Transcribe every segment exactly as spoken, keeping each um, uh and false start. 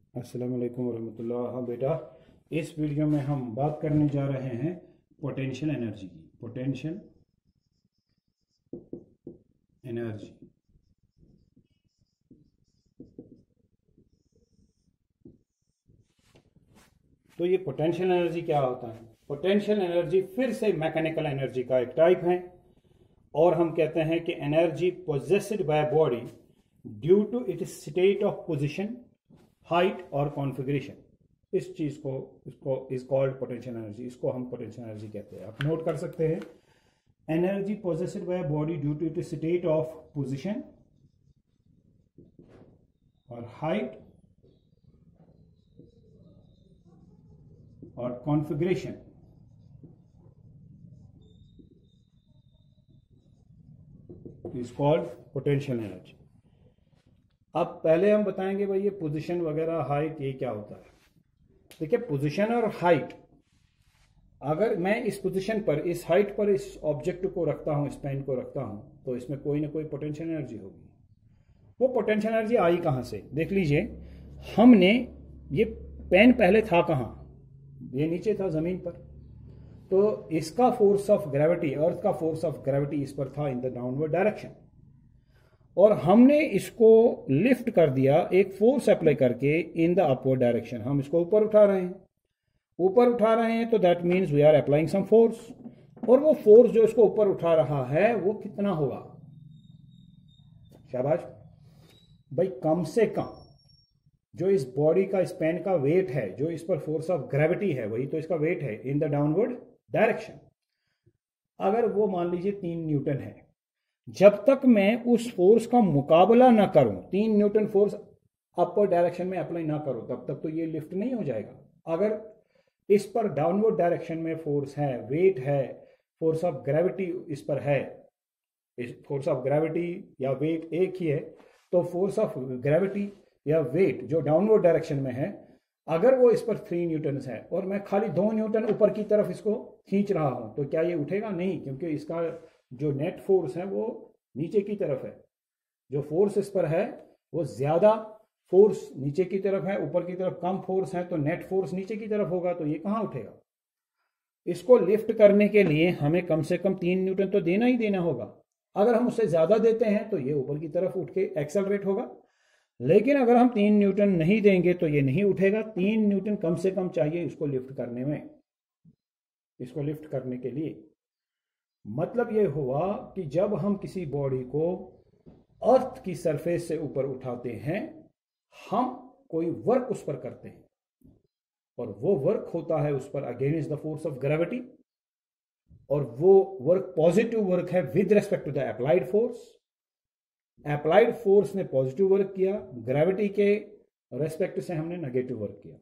अस्सलाम वालेकुम वरहमतुल्लाह। हाँ बेटा, इस वीडियो में हम बात करने जा रहे हैं पोटेंशियल एनर्जी की। पोटेंशियल एनर्जी तो ये पोटेंशियल एनर्जी क्या होता है? पोटेंशियल एनर्जी फिर से मैकेनिकल एनर्जी का एक टाइप है और हम कहते हैं कि energy possessed by body due to its state of position, height और कॉन्फ़िगरेशन। इस चीज को इसको इज कॉल्ड पोटेंशियल एनर्जी। इसको हम पोटेंशियल एनर्जी कहते हैं। आप नोट कर सकते हैं, energy possessed by body due to its state of position और हाइट और configuration is called potential energy. अब पहले हम बताएंगे भाई ये पोजीशन वगैरह, हाइट, ये क्या होता है। देखिए, पोजीशन और हाइट, अगर मैं इस पोजीशन पर, इस हाइट पर इस ऑब्जेक्ट को रखता हूं, इस पेन को रखता हूं, तो इसमें कोई ना कोई पोटेंशियल एनर्जी होगी। वो पोटेंशियल एनर्जी आई कहां से? देख लीजिए, हमने ये पेन पहले था कहां? ये नीचे था, जमीन पर। तो इसका फोर्स ऑफ ग्रेविटी, अर्थ का फोर्स ऑफ ग्रेविटी इस पर था इन द डाउनवर्ड डायरेक्शन, और हमने इसको लिफ्ट कर दिया एक फोर्स अप्लाई करके इन द अपवर्ड डायरेक्शन। हम इसको ऊपर उठा रहे हैं, ऊपर उठा रहे हैं तो that means we are applying some force. और वो फोर्स जो इसको ऊपर उठा रहा है वो कितना होगा? शाबाश भाई, कम से कम जो इस बॉडी का, इस पेन का वेट है, जो इस पर फोर्स ऑफ ग्रेविटी है, वही तो इसका वेट है इन द डाउनवर्ड डायरेक्शन। अगर वो मान लीजिए तीन न्यूटन है, जब तक मैं उस फोर्स का मुकाबला ना करूं, तीन न्यूटन फोर्स अपर डायरेक्शन में अप्लाई ना करूं, तब तक तो ये लिफ्ट नहीं हो जाएगा। अगर इस पर डाउनवर्ड डायरेक्शन में फोर्स है, वेट है, फोर्स ऑफ ग्रेविटी इस पर है, इस फोर्स ऑफ ग्रेविटी या वेट एक ही है, तो फोर्स ऑफ ग्रेविटी या वेट जो डाउनवर्ड डायरेक्शन में है, अगर वो इस पर थ्री न्यूटन है और मैं खाली दो न्यूटन ऊपर की तरफ इसको खींच रहा हूं, तो क्या ये उठेगा? नहीं, क्योंकि इसका जो नेट फोर्स है वो नीचे की तरफ है। जो फोर्स इस पर है वो ज्यादा फोर्स नीचे की तरफ है, ऊपर की तरफ कम फोर्स है, तो नेट फोर्स नीचे की तरफ होगा, तो ये कहां उठेगा? इसको लिफ्ट करने के लिए हमें कम से कम तीन न्यूटन तो देना ही देना होगा। अगर हम उससे ज्यादा देते हैं तो ये ऊपर की तरफ उठ के एक्सेलरेट होगा, लेकिन अगर हम तीन न्यूटन नहीं देंगे तो ये नहीं उठेगा। तीन न्यूटन कम से कम चाहिए इसको लिफ्ट करने में, इसको लिफ्ट करने के लिए। मतलब ये हुआ कि जब हम किसी बॉडी को अर्थ की सरफेस से ऊपर उठाते हैं, हम कोई वर्क उस पर करते हैं, और वो वर्क होता है उस पर against the force of gravity, और वो वर्क पॉजिटिव वर्क है with respect to the applied force. Applied force ने पॉजिटिव वर्क किया, ग्रेविटी के रेस्पेक्ट से हमने नेगेटिव वर्क किया।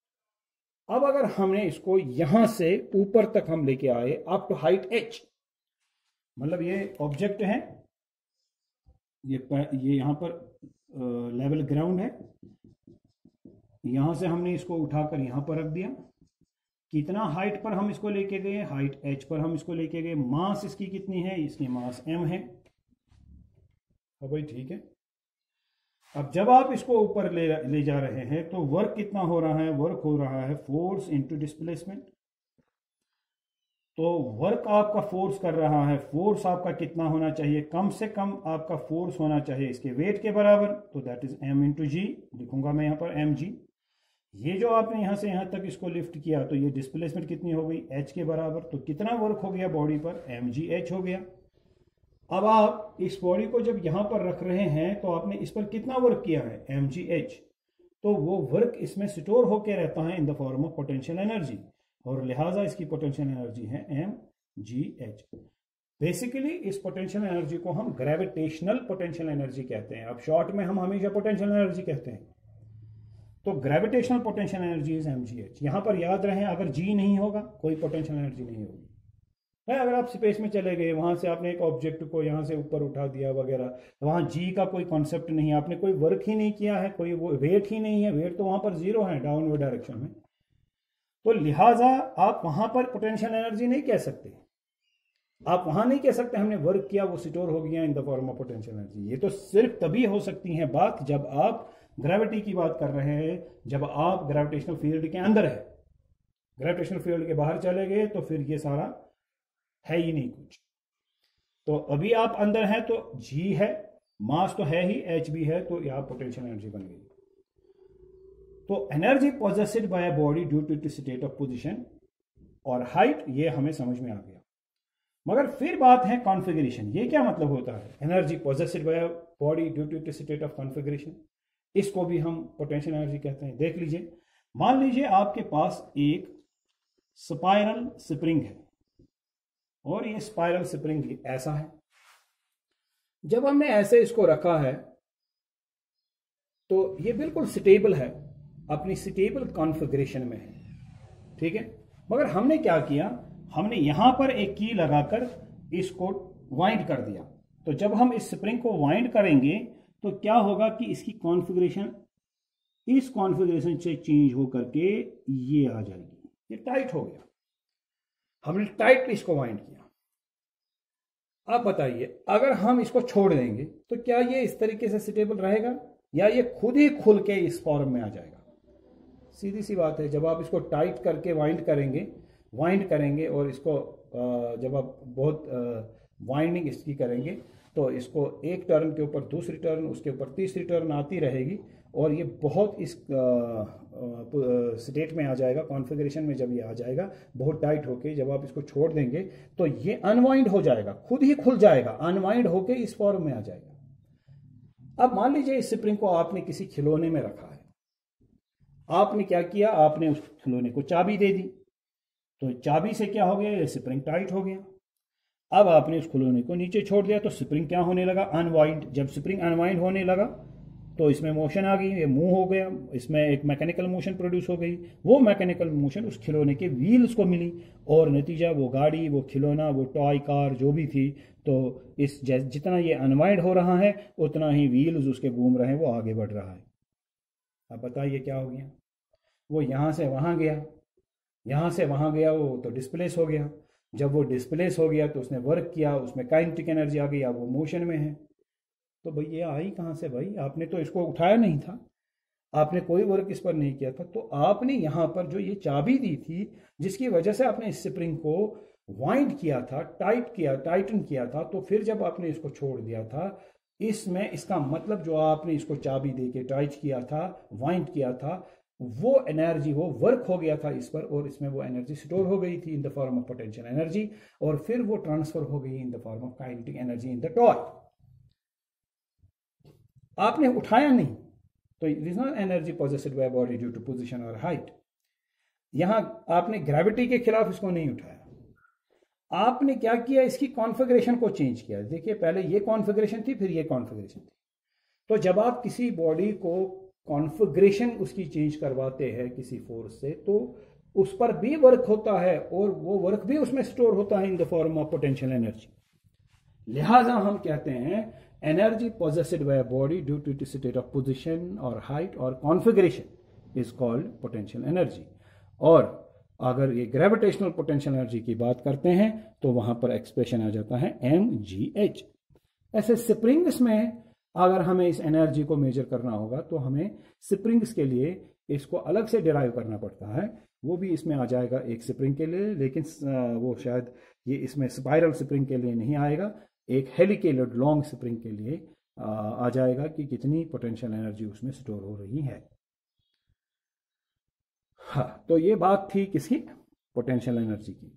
अब अगर हमने इसको यहां से ऊपर तक हम लेके आए, अप टू हाइट एच, मतलब ये ऑब्जेक्ट है, ये ये यहां पर लेवल ग्राउंड है, यहां से हमने इसको उठाकर यहां पर रख दिया। कितना हाइट पर हम इसको लेके गए? हाइट एच पर हम इसको लेके गए। मास इसकी कितनी है? इसकी मास एम है। अब भाई ठीक है, अब जब आप इसको ऊपर ले ले जा रहे हैं तो वर्क कितना हो रहा है? वर्क हो रहा है फोर्स इंटू डिस्प्लेसमेंट। तो वर्क आपका फोर्स कर रहा है, फोर्स आपका कितना होना चाहिए? कम से कम आपका फोर्स होना चाहिए इसके वेट के बराबर, तो that is M into G. लिखूंगा मैं यहां पर एम जी। ये जो आपने यहां से यहां तक इसको लिफ्ट किया, तो ये डिस्प्लेसमेंट कितनी हो गई? एच के बराबर। तो कितना वर्क हो गया बॉडी पर? एम जी एच हो गया। अब आप इस बॉडी को जब यहां पर रख रहे हैं तो आपने इस पर कितना वर्क किया है? M G H. तो वो वर्क इसमें स्टोर होकर रहता है in the form of potential energy, और लिहाजा इसकी पोटेंशियल एनर्जी है एम जी एच। बेसिकली इस पोटेंशियल एनर्जी को हम ग्रेविटेशनल पोटेंशियल एनर्जी कहते हैं। अब शॉर्ट में हम हमेशा पोटेंशियल एनर्जी कहते हैं। तो gravitational potential energy is M G H. यहां पर याद रहे, अगर जी नहीं होगा कोई पोटेंशियल एनर्जी नहीं होगी। है, अगर आप स्पेस में चले गए, वहां से आपने एक ऑब्जेक्ट को यहां से ऊपर उठा दिया वगैरह, वहां जी का कोई कॉन्सेप्ट नहीं है, आपने कोई वर्क ही नहीं किया है, कोई वो वेट ही नहीं है, वेट तो वहां पर जीरो है डाउनवर्ड डायरेक्शन में, तो लिहाजा आप वहां पर पोटेंशियल एनर्जी नहीं कह सकते। आप वहां नहीं कह सकते हमने वर्क किया वो स्टोर हो गया in the form of potential energy. ये तो सिर्फ तभी हो सकती है बात जब आप ग्रेविटी की बात कर रहे हैं जब आप ग्रेविटेशनल फील्ड के अंदर है, ग्रेविटेशनल फील्ड के बाहर चले गए तो फिर ये सारा है ही नहीं कुछ। तो अभी आप अंदर हैं तो जी है, मास तो है ही, एच भी है, तो यहां पोटेंशियल एनर्जी बन गई। तो energy possessed by a body due to its state of position और हाइट, ये हमें समझ में आ गया। मगर फिर बात है कॉन्फ़िगरेशन। ये क्या मतलब होता है energy possessed by a body due to its state of configuration? इसको भी हम पोटेंशियल एनर्जी कहते हैं। देख लीजिए, मान लीजिए आपके पास एक स्पाइरल स्प्रिंग है और ये स्पाइरल स्प्रिंग ऐसा है। जब हमने ऐसे इसको रखा है तो ये बिल्कुल स्टेबल है, अपनी स्टेबल कॉन्फ़िगरेशन में है, ठीक है। मगर हमने क्या किया, हमने यहां पर एक की लगाकर इसको वाइंड कर दिया। तो जब हम इस स्प्रिंग को वाइंड करेंगे तो क्या होगा कि इसकी कॉन्फ़िगरेशन इस कॉन्फ़िगरेशन से चेंज होकर के ये आ जाएगी, ये टाइट हो गया। हमने टाइटली इसको वाइंड किया। अब बताइए, अगर हम इसको छोड़ देंगे तो क्या ये इस तरीके से स्टेबल रहेगा या ये खुद ही खुल के इस फॉर्म में आ जाएगा? सीधी सी बात है, जब आप इसको टाइट करके वाइंड करेंगे वाइंड करेंगे और इसको जब आप बहुत वाइंडिंग इसकी करेंगे तो इसको एक टर्न के ऊपर दूसरी टर्न, उसके ऊपर तीसरी टर्न आती रहेगी और ये बहुत इस स्टेट में आ जाएगा, कॉन्फ़िगरेशन में जब ये आ जाएगा बहुत टाइट होके, जब आप इसको छोड़ देंगे तो ये अनवाइंड हो जाएगा, खुद ही खुल जाएगा, अनवाइंड होके इस फॉर्म में आ जाएगा। अब मान लीजिए इस स्प्रिंग को आपने किसी खिलौने में रखा है। आपने क्या किया, आपने उस खिलौने को चाबी दे दी, तो चाबी से क्या हो गया, ये स्प्रिंग टाइट हो गया। अब आपने उस खिलौने को नीचे छोड़ दिया तो स्प्रिंग क्या होने लगा, अनवाइंड। जब स्प्रिंग अनवाइंड होने लगा तो इसमें मोशन आ गई, ये मूव हो गया, इसमें एक मैकेनिकल मोशन प्रोड्यूस हो गई। वो मैकेनिकल मोशन उस खिलौने के व्हील्स को मिली और नतीजा वो गाड़ी, वो खिलौना, वो टॉय कार जो भी थी, तो इस जितना ये अनवाइंड हो रहा है उतना ही व्हील्स उसके घूम रहे हैं, वो आगे बढ़ रहा है। अब बताइए क्या हो गया, वो यहाँ से वहाँ गया, यहाँ से वहाँ गया, वो तो डिस्प्लेस हो गया। जब वो डिस्प्लेस हो गया तो उसने वर्क किया, उसमें काइनेटिक एनर्जी आ गई, अब वो मोशन में है। तो भाई ये आई कहाँ से भाई, आपने तो इसको उठाया नहीं था, आपने कोई वर्क इस पर नहीं किया था। तो आपने यहाँ पर जो ये चाबी दी थी जिसकी वजह से आपने इस स्प्रिंग को वाइंड किया था, टाइट किया, टाइटन किया था, तो फिर जब आपने इसको छोड़ दिया था, इसमें इसका मतलब जो आपने इसको चाबी दे के टाइट किया था, वाइंड किया था, वो एनर्जी, वो वर्क हो गया था इस पर और इसमें वो एनर्जी स्टोर हो गई थी in the form of potential energy और फिर वो ट्रांसफर हो गई in the form of kinetic energy in the toy. आपने उठाया नहीं, तो it is not energy possessed by body due to position और हाइट। यहां आपने ग्रेविटी के खिलाफ इसको नहीं उठाया, आपने क्या किया, इसकी कॉन्फ़िगरेशन को चेंज किया। देखिए, पहले ये कॉन्फ़िगरेशन थी, फिर ये कॉन्फ़िगरेशन थी। तो जब आप किसी बॉडी को कॉन्फ़िगरेशन उसकी चेंज करवाते हैं किसी फोर्स से, तो उस पर भी वर्क होता है और वो वर्क भी उसमें स्टोर होता है in the form of potential energy. लिहाजा हम कहते हैं energy possessed by body due to its state of position और हाइट और configuration is called potential energy. और अगर ये ग्रेविटेशनल पोटेंशियल एनर्जी की बात करते हैं तो वहां पर एक्सप्रेशन आ जाता है एम जी एच। ऐसे स्प्रिंग्स में अगर हमें इस एनर्जी को मेजर करना होगा तो हमें स्प्रिंग्स के लिए इसको अलग से डिराइव करना पड़ता है। वो भी इसमें आ जाएगा एक स्प्रिंग के लिए, लेकिन वो शायद ये इसमें स्पाइरल स्प्रिंग के लिए नहीं आएगा, एक हेलिकेटेड लॉन्ग स्प्रिंग के लिए आ जाएगा कि कितनी पोटेंशियल एनर्जी उसमें स्टोर हो रही है। हाँ, तो ये बात थी किसकी, पोटेंशियल एनर्जी की।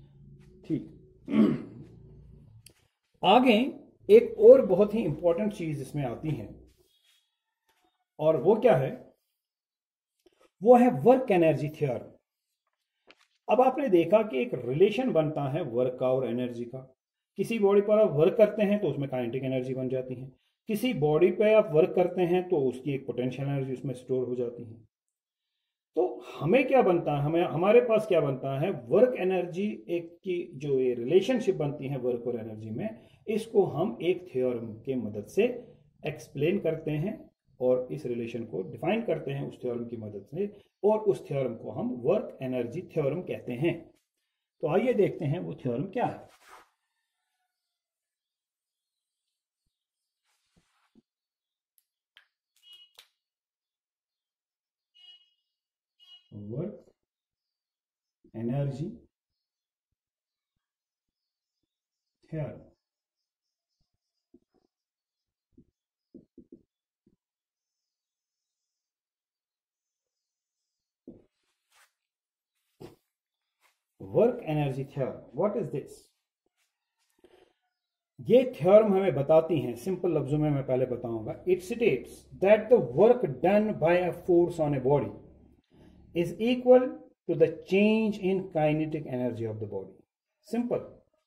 ठीक, आगे एक और बहुत ही इंपॉर्टेंट चीज इसमें आती है और वो क्या है, वो है वर्क एनर्जी थ्योरम। अब आपने देखा कि एक रिलेशन बनता है वर्क का और एनर्जी का। किसी बॉडी पर आप वर्क करते हैं तो उसमें काइनेटिक एनर्जी बन जाती है, किसी बॉडी पे आप वर्क करते हैं तो उसकी एक पोटेंशियल एनर्जी उसमें स्टोर हो जाती है। तो हमें क्या बनता है, हमें हमारे पास क्या बनता है, वर्क एनर्जी एक की जो ये रिलेशनशिप बनती है वर्क और एनर्जी में, इसको हम एक थ्योरम के मदद से एक्सप्लेन करते हैं और इस रिलेशन को डिफाइन करते हैं उस थ्योरम की मदद से, और उस थ्योरम को हम वर्क एनर्जी थ्योरम कहते हैं। तो आइए देखते हैं वो थ्योरम क्या है। Work energy theorem. Work energy theorem, what is this? ये थ्योरम हमें बताती हैं, सिंपल लफ्जों में मैं पहले बताऊंगा। It states that the work done by a force on a body is equal to the change in kinetic energy of the body. Simple.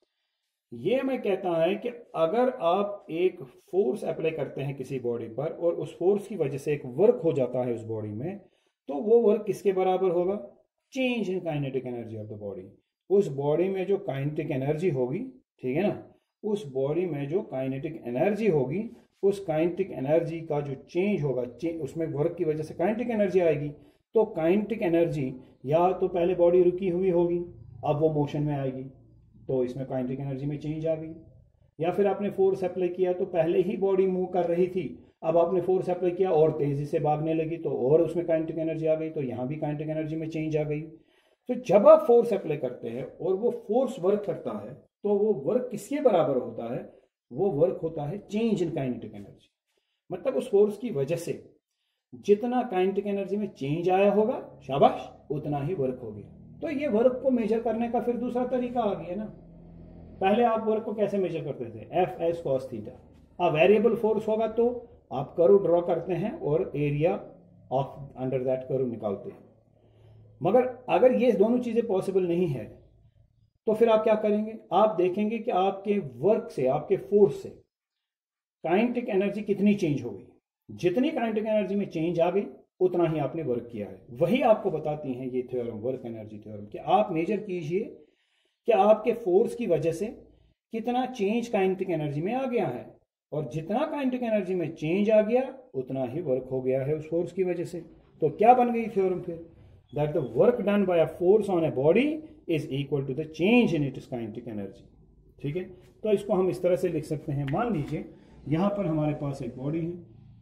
ये मैं कहता है कि अगर आप एक फोर्स अप्लाई करते हैं किसी बॉडी पर और उस फोर्स की वजह से एक वर्क हो जाता है उस बॉडी में, तो वो वर्क किसके बराबर होगा? Change in kinetic energy of the body. उस बॉडी में जो काइनेटिक एनर्जी होगी, ठीक है ना, उस बॉडी में जो काइनेटिक एनर्जी होगी, उस काइनेटिक एनर्जी का जो चेंज होगा, उसमें वर्क की वजह से काइनेटिक एनर्जी आएगी, तो काइनेटिक एनर्जी या तो पहले बॉडी रुकी हुई होगी, अब वो मोशन में आएगी, तो इसमें काइनेटिक एनर्जी में चेंज आ गई। या फिर आपने फोर्स अप्लाई किया तो पहले ही बॉडी मूव कर रही थी, अब आपने फोर्स अप्लाई किया और तेजी से भागने लगी, तो और उसमें काइनेटिक एनर्जी आ गई, तो यहाँ भी काइनेटिक एनर्जी में चेंज आ गई। तो जब आप फोर्स अप्लाई करते हैं और वो फोर्स वर्क करता है, तो वो वर्क किसके बराबर होता है? वो वर्क होता है चेंज इन काइनेटिक एनर्जी। मतलब उस फोर्स की वजह से जितना काइनेटिक एनर्जी में चेंज आया होगा, शाबाश, उतना ही वर्क हो गया। तो ये वर्क को मेजर करने का फिर दूसरा तरीका आ गया ना। पहले आप वर्क को कैसे मेजर करते थे? F S cos theta. अब वेरिएबल फोर्स होगा तो आप कर्व ड्रॉ करते हैं और area of under that curve निकालते हैं। मगर अगर ये दोनों चीजें पॉसिबल नहीं है, तो फिर आप क्या करेंगे? आप देखेंगे कि आपके वर्क से, आपके फोर्स से काइनेटिक एनर्जी कितनी चेंज हो गई। जितनी काइनेटिक एनर्जी में चेंज आ गई, उतना ही आपने वर्क किया है। वही आपको बताती हैं ये थ्योरम, वर्क एनर्जी थ्योरम, कि आप मेजर कीजिए कि आपके फोर्स की वजह से कितना चेंज काइनेटिक एनर्जी में आ गया है, और जितना काइनेटिक एनर्जी में चेंज आ गया, उतना ही वर्क हो गया है उस फोर्स की वजह से। तो क्या बन गई थ्योरम फिर? That the work done by a force on a body is equal to the change in its kinetic energy. ठीक है, तो इसको हम इस तरह से लिख सकते हैं। मान लीजिए यहां पर हमारे पास एक बॉडी है,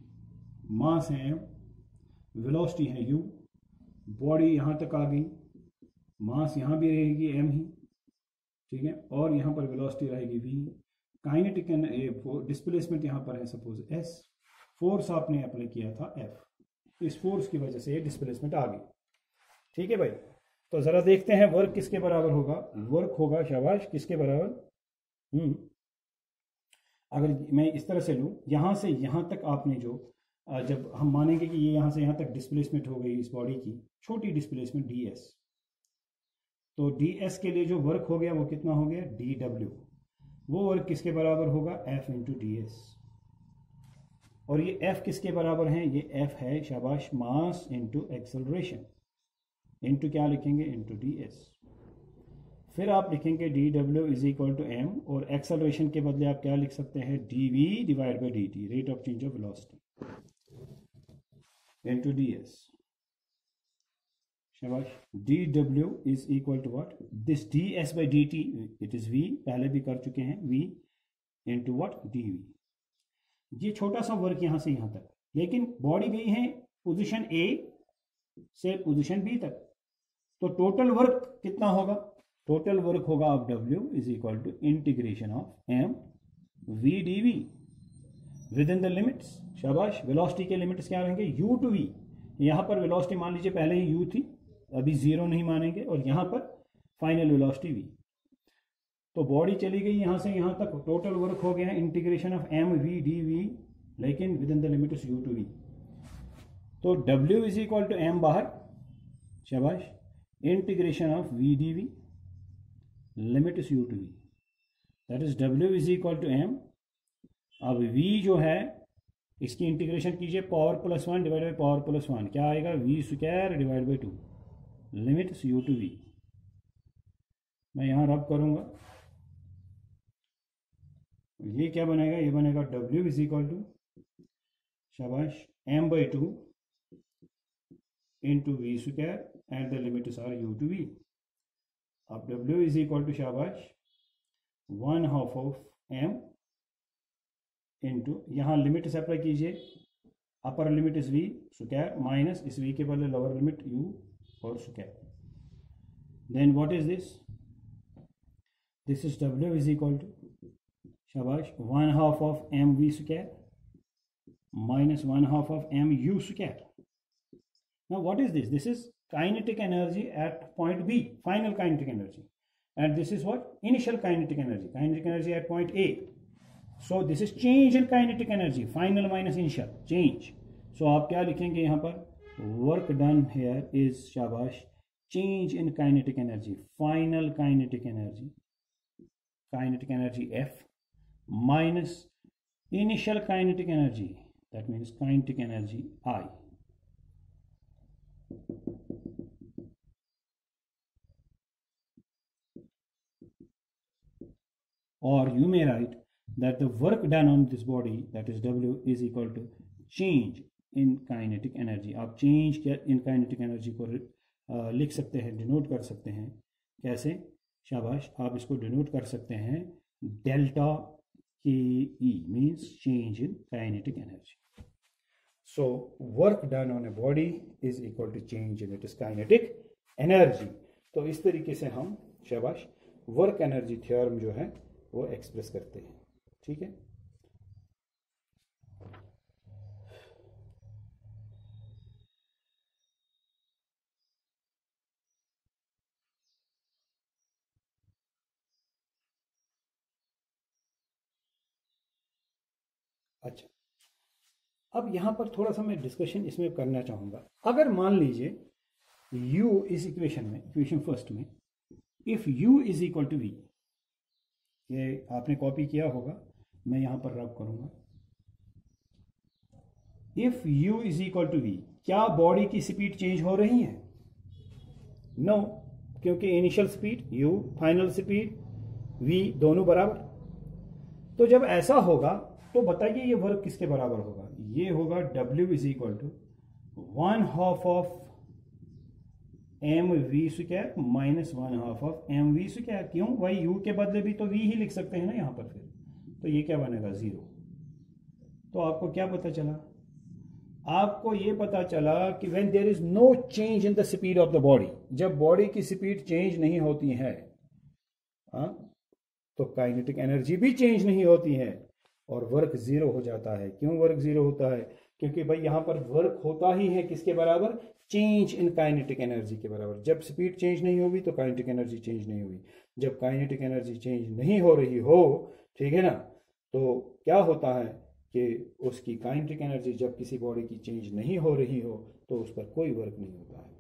मास है एम, वेलोसिटी है यू, बॉडी यहां तक आ गई, मास यहां भी रहेगी एम ही, ठीक है, और यहां पर वेलोसिटी रहेगी वी, काइनेटिक डिस्प्लेसमेंट यहां पर है सपोज एस, फोर्स आपने अप्लाई किया था एफ, इस फोर्स की वजह से ये डिस्प्लेसमेंट आ गई। ठीक है भाई, तो जरा देखते हैं वर्क किसके बराबर होगा। वर्क होगा, शाबाश, किसके बराबर? हम्म अगर मैं इस तरह से लूं, यहां से यहां तक आपने जो, जब हम मानेंगे कि ये यहां से यहां तक डिस्प्लेसमेंट हो गई इस बॉडी की, छोटी डिस्प्लेसमेंट डी एस, तो डी एस के लिए जो वर्क हो गया वो कितना हो गया? D W. वो वर्क किसके बराबर होगा? F into d s. और ये एफ किसके बराबर है? ये एफ है, शाबाश, मास इंटू एक्सेलरेशन, इंटू क्या लिखेंगे? Into d s. फिर आप लिखेंगे डी डब्ल्यू इज इक्वल टू एम, और एक्सेलरेशन के बदले आप क्या लिख सकते हैं? D v divide by d t, rate of change of velocity, into d s. शाबाश, डी डब्ल्यू is equal to what? This d s by d t, it is v, पहले भी कर चुके हैं, v into what? D v. ये छोटा सा वर्क यहां से यहां तक, लेकिन बॉडी गई है पोजीशन ए से पोजीशन बी तक, तो टोटल वर्क कितना होगा? टोटल वर्क होगा अब W is equal to integration of m v d v within the limits. शाबाश, वेलोसिटी के लिमिट्स क्या रहेंगे? u to v। यहां पर वेलोसिटी मान लीजिए पहले ही u थी, अभी जीरो नहीं मानेंगे, और यहां पर फाइनल वेलोसिटी v। तो बॉडी चली गई यहां से यहां तक, टोटल वर्क हो गया integration of m v d v, लेकिन within the limits u to v। तो W is equal to m बाहर, शाबाश, integration of v d v, limit is u to v, that is W is equal to m. अब v जो है इसकी integration कीजिए, power plus one divide by power plus one, क्या आएगा? V square divide by two, limit is u to we. मैं यहां रब करूंगा, ये क्या बनेगा? ये बनेगा W इज इक्वल टू, शाबाश, m by two into v square, and the limits are u to v. अब W इज इक्वल टू, शाबाश, one half of m into, यहाँ लिमिट से अप्लाई कीजिए, upper limit is v square minus इस v के बदले lower limit u और square. Then what is this? This is W is equal to, shabash, one half of mv square minus one half of mu square. Now what is this? This is kinetic energy at point B, final kinetic energy. And this is what? Initial kinetic energy, kinetic energy at point A. So this is change in kinetic energy, final minus initial, change. So आप क्या लिखेंगे यहाँ पर? Work done here is, shabash, change in kinetic energy, final kinetic energy, kinetic energy F minus initial kinetic energy, that means kinetic energy I. Or you may write that the work done on this body, that is W, is equal to change in kinetic energy. आप change in kinetic energy को uh, लिख सकते हैं, denote कर सकते हैं. कैसे? शाबाश, आप इसको डिनोट कर सकते हैं delta k e, means change in kinetic energy. So work done on a body is equal to change in its kinetic energy. तो इस तरीके से हम, शाबाश, वर्क एनर्जी थ्योरम जो है वो एक्सप्रेस करते हैं. ठीक है. अच्छा, अब यहां पर थोड़ा सा मैं डिस्कशन इसमें करना चाहूंगा. अगर मान लीजिए u इस इक्वेशन में, इक्वेशन फर्स्ट में, if u is equal to v, ये आपने कॉपी किया होगा, मैं यहां पर रब करूंगा. If u is equal to v, क्या बॉडी की स्पीड चेंज हो रही है? नो no, क्योंकि initial speed u, final speed v, दोनों बराबर. तो जब ऐसा होगा तो बताइए ये वर्क किसके बराबर होगा? ये होगा W is equal to one half of m v square minus one half of m v square. क्यों भाई? यू के बदले भी तो वी ही लिख सकते हैं ना यहाँ पर. फिर तो ये क्या बनेगा? जीरो. तो आपको क्या पता चला? आपको ये पता चला कि when there is no change in the speed of the body, जब बॉडी की स्पीड चेंज नहीं होती है, हाँ, तो काइनेटिक एनर्जी भी चेंज नहीं होती है और वर्क जीरो हो जाता है. क्यों वर्क जीरो होता है? क्योंकि भाई यहां पर वर्क होता ही है किसके बराबर? चेंज इन काइनेटिक एनर्जी के बराबर. जब स्पीड चेंज नहीं होगी तो काइनेटिक एनर्जी चेंज नहीं हुई. जब काइनेटिक एनर्जी चेंज नहीं हो रही हो, ठीक है ना, तो क्या होता है कि उसकी काइनेटिक एनर्जी जब किसी बॉडी की चेंज नहीं हो रही हो तो उस पर कोई वर्क नहीं होता है.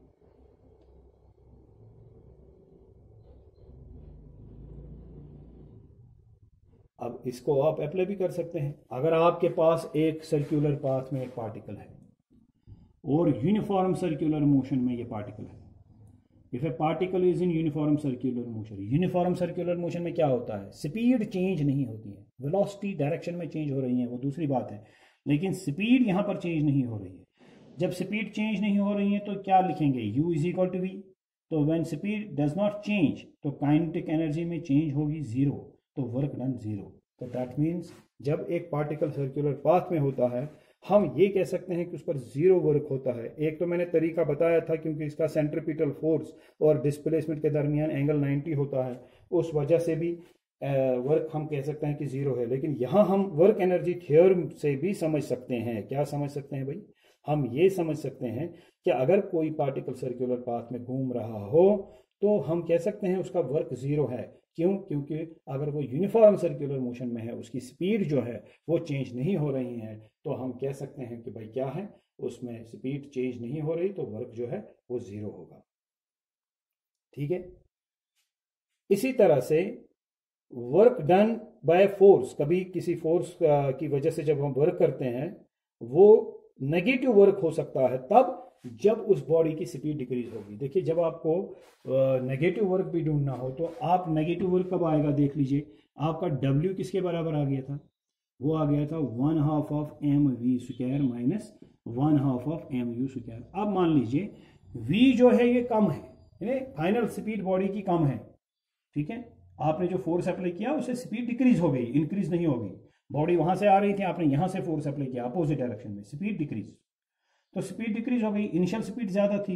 अब इसको आप अप्लाई भी कर सकते हैं. अगर आपके पास एक सर्कुलर पाथ में एक पार्टिकल है और यूनिफॉर्म सर्कुलर मोशन में ये पार्टिकल है. If a particle is in uniform circular motion, uniform circular motion में क्या होता है? स्पीड चेंज नहीं होती है. वेलोसिटी डायरेक्शन में चेंज हो रही है, वो दूसरी बात है, लेकिन स्पीड यहां पर चेंज नहीं हो रही है. जब स्पीड चेंज नहीं हो रही है तो क्या लिखेंगे? u is equal to v. तो when speed does not change तो काइनेटिक एनर्जी में चेंज होगी जीरो, तो वर्क डन जीरो. तो दैट मीन्स जब एक पार्टिकल सर्कुलर पाथ में होता है, हम ये कह सकते हैं कि उस पर जीरो वर्क होता है. एक तो मैंने तरीका बताया था, क्योंकि इसका सेंट्रीपिटल फोर्स और डिस्प्लेसमेंट के दरमियान एंगल नाइंटी होता है, उस वजह से भी वर्क हम कह सकते हैं कि जीरो है. लेकिन यहाँ हम वर्क एनर्जी थ्योरम से भी समझ सकते हैं. क्या समझ सकते हैं भाई? हम ये समझ सकते हैं कि अगर कोई पार्टिकल सर्कुलर पाथ में घूम रहा हो तो हम कह सकते हैं उसका वर्क जीरो है. क्यों? क्योंकि अगर वो यूनिफॉर्म सर्कुलर मोशन में है, उसकी स्पीड जो है वो चेंज नहीं हो रही है, तो हम कह सकते हैं कि भाई क्या है, उसमें स्पीड चेंज नहीं हो रही, तो वर्क जो है वो जीरो होगा. ठीक है. इसी तरह से वर्क डन बाय फोर्स, कभी किसी फोर्स की वजह से जब हम वर्क करते हैं वो नेगेटिव वर्क हो सकता है तब जब उस बॉडी की स्पीड डिक्रीज होगी. देखिए, जब आपको नेगेटिव वर्क भी ढूंढना हो तो आप नेगेटिव वर्क कब आएगा? देख लीजिए, आपका W किसके बराबर आ गया था? वो आ गया था one half of m v square minus one half of m u square. अब मान लीजिए V जो है ये कम है, फाइनल स्पीड बॉडी की कम है. ठीक है, आपने जो फोर्स अप्लाई किया उससे स्पीड डिक्रीज हो गई, इंक्रीज नहीं हो गई. बॉडी वहां से आ रही थी, आपने यहां से फोर्स अप्लाई किया अपोजिट डायरेक्शन में, स्पीड डिक्रीज. तो स्पीड डिक्रीज हो गई, इनिशियल स्पीड ज्यादा थी,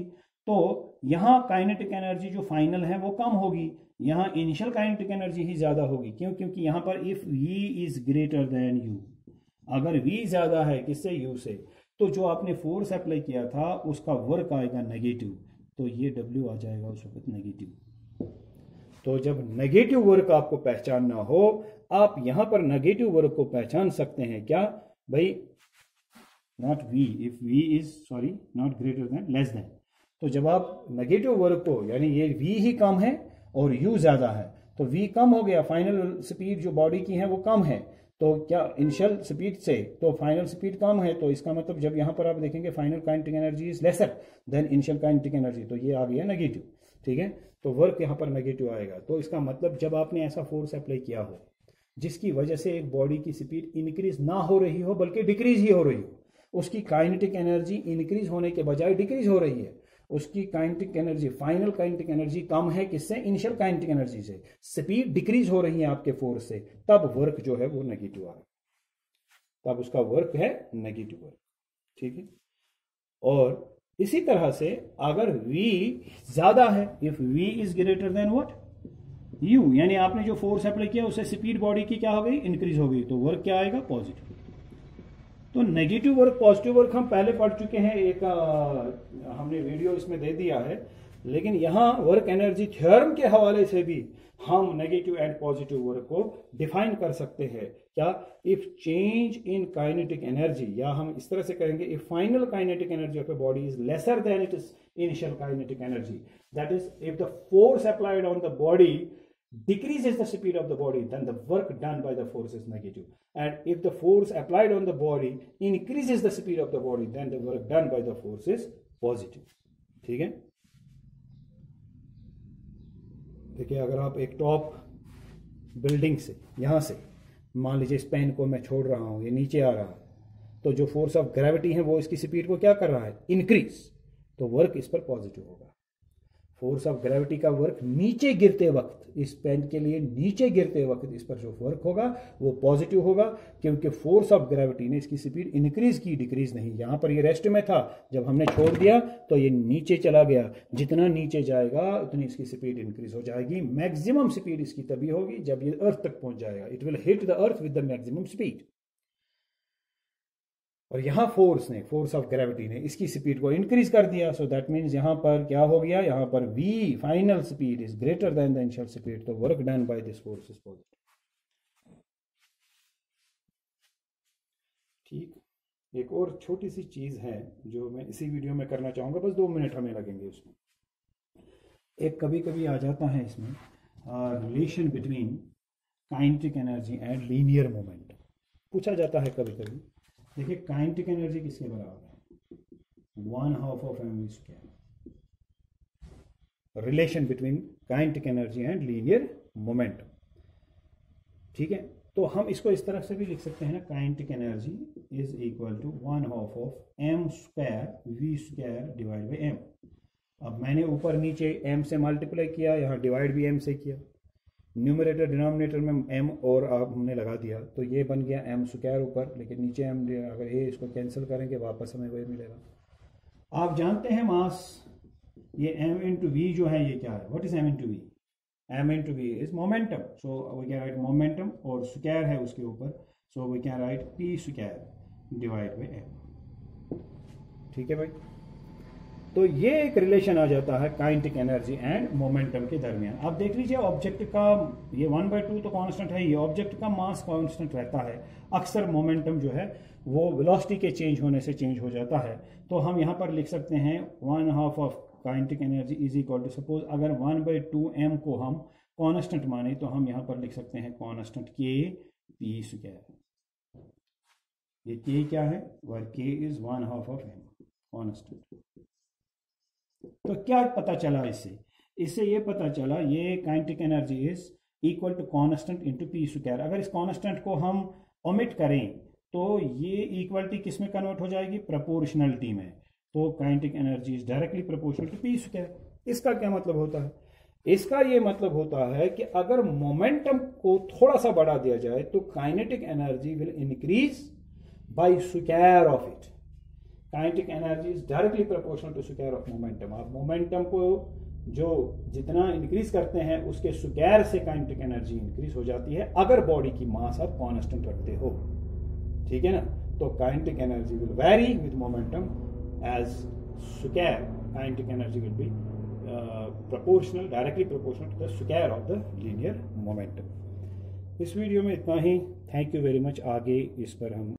तो यहाँ काइनेटिक एनर्जी जो फाइनल है वो कम होगी, यहाँ इनिशियल काइनेटिक एनर्जी ही ज्यादा होगी। क्यों? क्योंकि यहाँ पर if v is greater than u, अगर v ज्यादा है किससे? u से, तो जो आपने फोर्स अप्लाई किया था उसका वर्क आएगा नेगेटिव, तो ये w आ जाएगा उस वक्त नेगेटिव। तो जब नेगेटिव वर्क आपको पहचानना हो, आप यहां पर नेगेटिव वर्क को पहचान सकते हैं क्या भाई? Not v, if v is sorry not greater than, less than. तो जब आप नेगेटिव वर्क को, यानी ये v ही कम है और u ज्यादा है, तो v कम हो गया, फाइनल स्पीड जो बॉडी की है वो कम है, तो क्या इनिशियल स्पीड से, तो फाइनल स्पीड कम है, तो इसका मतलब जब यहां पर आप देखेंगे final kinetic energy is lesser than initial kinetic energy, तो ये आ गया नेगेटिव। ठीक है, तो वर्क यहां पर नेगेटिव आएगा। तो इसका मतलब जब आपने ऐसा फोर्स अप्लाई किया हो जिसकी वजह से एक बॉडी की स्पीड इंक्रीज ना हो रही हो बल्कि डिक्रीज ही हो रही हो, उसकी काइनेटिक एनर्जी इंक्रीज होने के बजाय डिक्रीज हो रही है, उसकी kinetic energy, final kinetic energy कम है किससे? इनिशियल काइनेटिक एनर्जी से, स्पीड डिक्रीज हो रही है आपके फोर्स से, तब वर्क जो है वो नेगेटिव आ रहा है, तब उसका वर्क है नेगेटिव वर्क। ठीक है, और इसी तरह से अगर v ज्यादा है, if v is greater than what? u, यानी आपने जो फोर्स अप्लाई किया उससे स्पीड बॉडी की क्या हो गई? इंक्रीज हो गई, तो वर्क क्या आएगा? पॉजिटिव। तो नेगेटिव वर्क, पॉजिटिव वर्क हम पहले पढ़ चुके हैं, एक आ, हमने वीडियो इसमें दे दिया है, लेकिन यहां वर्क एनर्जी थ्योरम के हवाले से भी हम नेगेटिव एंड पॉजिटिव वर्क को डिफाइन कर सकते हैं। क्या? If change in kinetic energy, या हम इस तरह से कहेंगे if final kinetic energy of a body is lesser than it is initial kinetic energy, that is if the force applied on the body decreases the speed of the body, then the work done by the force is negative. And if the force applied on the body increases the speed of the body, then the work done by the force is positive. ठीक है, देखिए अगर आप एक top building से, यहां से मान लीजिए इस पेन को मैं छोड़ रहा हूं, ये नीचे आ रहा है, तो जो फोर्स ऑफ ग्रेविटी है वो इसकी स्पीड को क्या कर रहा है? इंक्रीज, तो वर्क इस पर पॉजिटिव होगा। फोर्स ऑफ ग्रेविटी का वर्क नीचे गिरते वक्त, इस पेन के लिए नीचे गिरते वक्त इस पर जो वर्क होगा वो पॉजिटिव होगा, क्योंकि फोर्स ऑफ ग्रेविटी ने इसकी स्पीड इंक्रीज की, डिक्रीज नहीं। यहां पर ये रेस्ट में था, जब हमने छोड़ दिया तो ये नीचे चला गया, जितना नीचे जाएगा उतनी इसकी स्पीड इंक्रीज हो जाएगी। मैक्सिमम स्पीड इसकी तभी होगी जब ये अर्थ तक पहुंच जाएगा, it will hit the earth with the maximum speed. और यहां फोर्स ने, फोर्स ऑफ ग्रेविटी ने इसकी स्पीड को इंक्रीज कर दिया, सो दैट मींस यहां पर क्या हो गया? यहां पर v final speed is greater than the initial speed, तो work done by this force is positive. ठीक, एक और छोटी सी चीज है जो मैं इसी वीडियो में करना चाहूंगा, बस दो मिनट हमें लगेंगे उसमें। एक कभी कभी आ जाता है इसमें relation between kinetic energy and linear moment, पूछा जाता है कभी कभी। देखिए काइनेटिक एनर्जी किसके बराबर है? One half of m v square. Relation between kinetic energy and linear momentum. ठीक है, तो हम इसको इस तरह से भी लिख सकते हैं ना, kinetic energy is equal to one half of m square v square divide by m. अब मैंने ऊपर नीचे एम से मल्टीप्लाई किया, यहाँ डिवाइड भी एम से किया, न्यूमरेटर डिनोमिनेटर में एम और हमने लगा दिया, तो ये बन गया एम स्क्वायर ऊपर, लेकिन नीचे एम, अगर ये इसको कैंसिल करेंगे वापस हमें वही मिलेगा। आप जानते हैं मास, ये एम इंटू वी जो है ये क्या है? What is M into v? M into v is momentum, so we can write momentum, और स्क्वायर है उसके ऊपर, so we can write p square divide by m. ठीक है भाई, तो ये एक रिलेशन आ जाता है काइनेटिक एनर्जी एंड मोमेंटम के दरमियान। आप देख लीजिए ऑब्जेक्ट का ये वन बाई टू तो कांस्टेंट है, ये ऑब्जेक्ट का मास कांस्टेंट रहता है, अक्सर मोमेंटम जो है वो वेलोसिटी के चेंज होने से चेंज हो जाता है। तो हम यहाँ पर लिख सकते हैं one half of kinetic energy is equal to, suppose अगर वन बाई टू एम को हम कांस्टेंट माने तो हम यहाँ पर लिख सकते हैं कांस्टेंट के पी स्क्वायर। ये के क्या है? Where k is one half of m constant. तो क्या पता चला इससे? इससे ये पता चला ये kinetic energy is equal to constant into p square. अगर इस कांस्टेंट को हम ओमिट करें तो ये इक्वलिटी किस में कन्वर्ट हो जाएगी? प्रोपोर्शनलिटी में। तो kinetic energy is directly proportional to p square. इसका क्या मतलब होता है? इसका ये मतलब होता है कि अगर मोमेंटम को थोड़ा सा बढ़ा दिया जाए तो kinetic energy will increase by square of it. Kinetic energy is directly proportional to square of momentum. आप मोमेंटम को जो जितना इंक्रीज करते हैं उसके स्क्वायर से काइनेटिक एनर्जी इंक्रीज हो जाती है अगर बॉडी की मास आप कांस्टेंट रखते हो, ठीक है ना। तो kinetic energy will vary with momentum as square kinetic energy will be proportional directly proportional to the square of the linear momentum. इस वीडियो में इतना ही। Thank you very much. आगे इस पर हम